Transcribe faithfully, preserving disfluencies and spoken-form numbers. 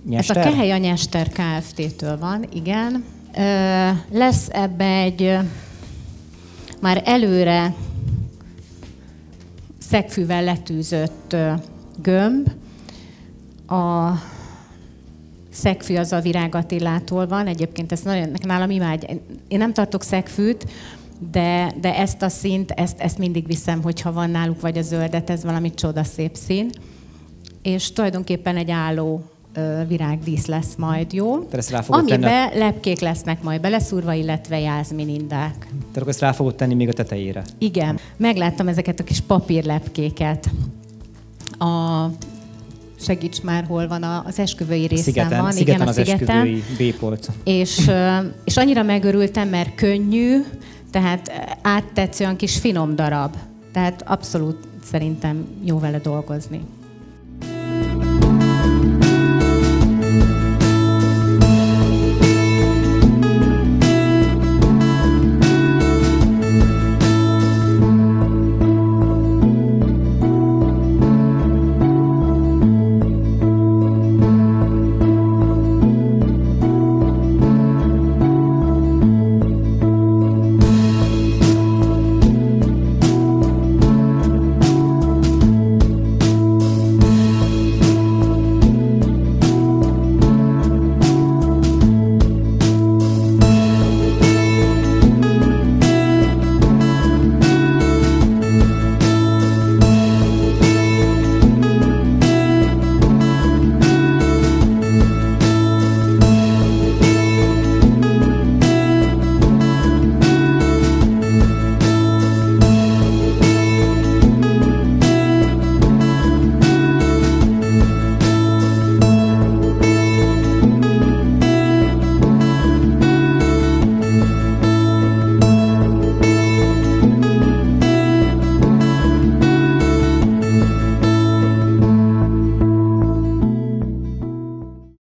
Nyester? Ez a Kehely a Nyester Kft-től van, igen. Ö, lesz ebbe egy ö, már előre szegfűvel letűzött ö, gömb. A szegfű az a Virág Attilától van. Egyébként ez nagyon, nálam imád. Én nem tartok szegfűt, de, de ezt a színt, ezt, ezt mindig viszem, hogyha van náluk, vagy a zöldet, ez valami csodaszép szín. És tulajdonképpen egy álló ö, virágdísz lesz majd, jó? Amiben tenni... lepkék lesznek majd beleszúrva, illetve jázminindák. Tehát akkor ezt rá fogod tenni még a tetejére? Igen. Megláttam ezeket a kis papírlepkéket. A... Segíts már, hol van az esküvői részen szigeten, van. Szigeten igen, a az szigeten. Esküvői B-polc. És, és annyira megörültem, mert könnyű, tehát áttetsző, olyan kis finom darab. Tehát abszolút szerintem jó vele dolgozni.